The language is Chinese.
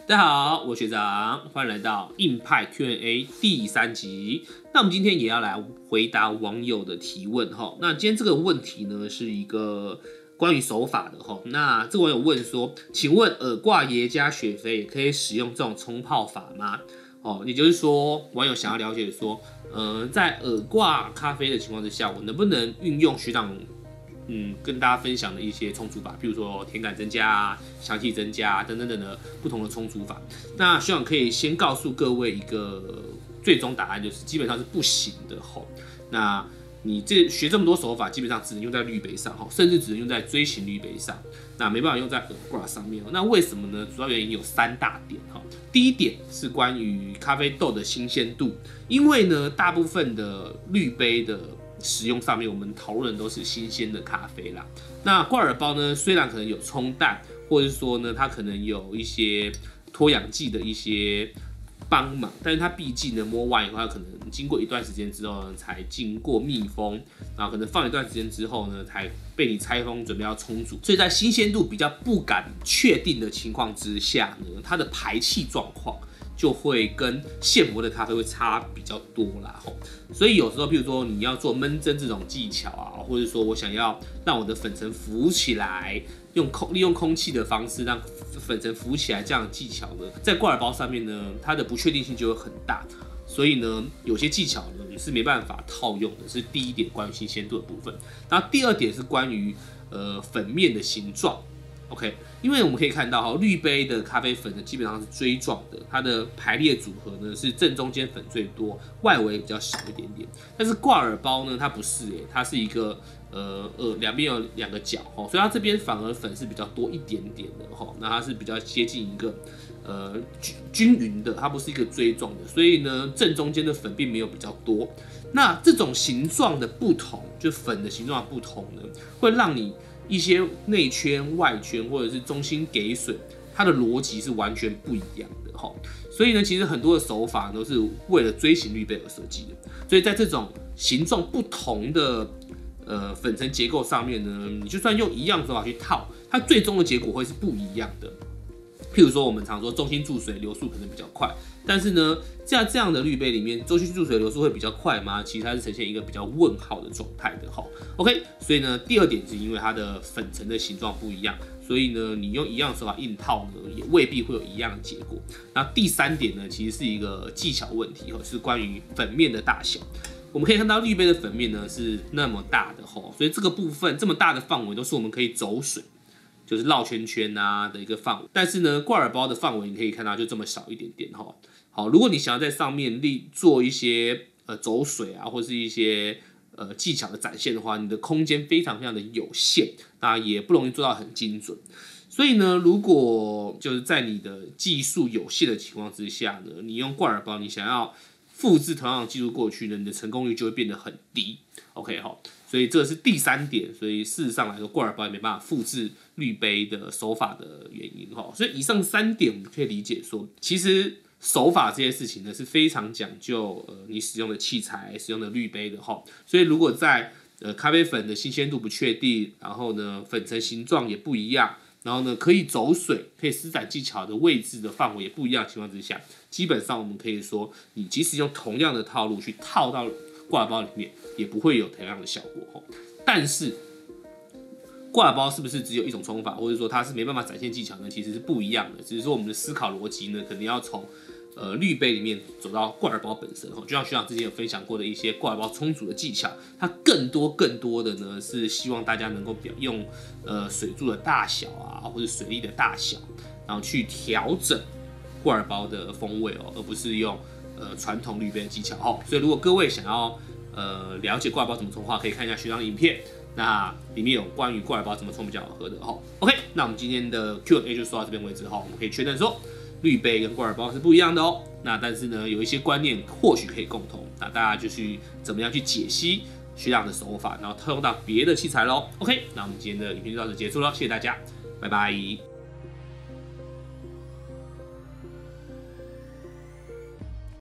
大家好，我是学长，欢迎来到硬派 Q&A 第3集。那我们今天也要来回答网友的提问哈。那今天这个问题呢，是一个关于手法的哈。那这个网友问说，请问耳挂耶加雪菲也可以使用这种冲泡法吗？哦，也就是说，网友想要了解说，在耳挂咖啡的情况之下，我能不能运用学长跟大家分享的一些冲煮法，譬如说甜感增加啊、香气增加等等的不同的冲煮法。那学长可以先告诉各位一个最终答案，就是基本上是不行的吼。那你学这么多手法，基本上只能用在滤杯上，甚至只能用在锥形滤杯上，那没办法用在耳挂上面。那为什么呢？主要原因有3大点哈。第一点是关于咖啡豆的新鲜度，因为呢，大部分的滤杯的使用上面，我们讨论的都是新鲜的咖啡啦。那挂耳包呢，虽然可能有冲淡，或者说呢，它可能有一些脱氧剂的一些帮忙，但是它毕竟呢摸完以后，它可能经过一段时间之后呢，才经过密封，然后可能放一段时间之后呢，才被你拆封，准备要冲煮。所以在新鲜度比较不敢确定的情况之下呢，它的排气状况就会跟现磨的咖啡会差比较多啦吼。所以有时候，譬如说你要做闷蒸这种技巧啊，或者说我想要让我的粉尘浮起来，利用空气的方式让粉尘浮起来这样的技巧呢，在挂耳包上面呢，它的不确定性就会很大。所以呢，有些技巧呢你是没办法套用的，是第一点关于新鲜度的部分。然后第二点是关于粉面的形状。OK， 因为我们可以看到哈，滤杯的咖啡粉呢基本上是锥状的，它的排列组合呢是正中间粉最多，外围比较少一点点。但是挂耳包呢，它不是它是一个两边有2个角哈，所以它这边反而粉是比较多一点点的哈，那它是比较接近一个均匀的，它不是一个锥状的，所以呢正中间的粉并没有比较多。那这种形状的不同，就粉的形状的不同呢，会让你一些内圈、外圈或者是中心给水，它的逻辑是完全不一样的哈。所以呢，其实很多的手法都是为了锥形滤杯而设计的。所以在这种形状不同的粉尘结构上面呢，你就算用一样的手法去套，它最终的结果会是不一样的。譬如说，我们常说中心注水流速可能比较快，但是呢，在这样的滤杯里面，中心注水流速会比较快吗？其实它是呈现一个比较问号的状态的哈。OK， 所以呢，第二点是因为它的粉尘的形状不一样，所以呢，你用一样的手法硬套呢，也未必会有一样的结果。那第3点呢，其实是一个技巧问题哈，是关于粉面的大小。我们可以看到滤杯的粉面呢是那么大的哈，所以这个部分这么大的范围都是我们可以走水，就是绕圈圈啊的一个范围。但是呢，挂耳包的范围你可以看到就这么少一点点哈。好，如果你想要在上面做一些走水啊，或是一些技巧的展现的话，你的空间非常非常的有限，那也不容易做到很精准。所以呢，如果就是在你的技术有限的情况之下呢，你用挂耳包，你想要复制同样的技术过去呢，你的成功率就会变得很低。OK 哈，所以这是第3点。所以事实上来说，挂耳包也没办法复制滤杯的手法的原因哈。所以以上3点我们可以理解说，其实手法这些事情呢是非常讲究你使用的器材、使用的滤杯的哈。所以如果在咖啡粉的新鲜度不确定，然后呢粉尘形状也不一样，然后呢可以走水、可以施展技巧的位置的范围也不一样的情况之下，基本上我们可以说，你即使用同样的套路去套到挂耳包里面，也不会有同样的效果。但是挂耳包是不是只有一种冲法，或者说它是没办法展现技巧呢？其实是不一样的，只是说我们的思考逻辑呢，可能要从滤杯里面走到挂耳包本身。就像学长之前有分享过的一些挂耳包冲煮的技巧，它更多的呢是希望大家能够用水柱的大小啊，或者水粒的大小，然后去调整挂耳包的风味而不是用传统滤杯的技巧所以如果各位想要了解挂耳包怎么冲的话，可以看一下学长的影片，那里面有关于挂耳包怎么冲比较好喝的OK， 那我们今天的 Q&A 就说到这边为止我们可以确认说，滤杯跟挂耳包是不一样的那但是呢，有一些观念或许可以共同，那大家就去怎么样去解析学长的手法，然后套用到别的器材咯。OK， 那我们今天的影片就到此结束了，谢谢大家，拜拜。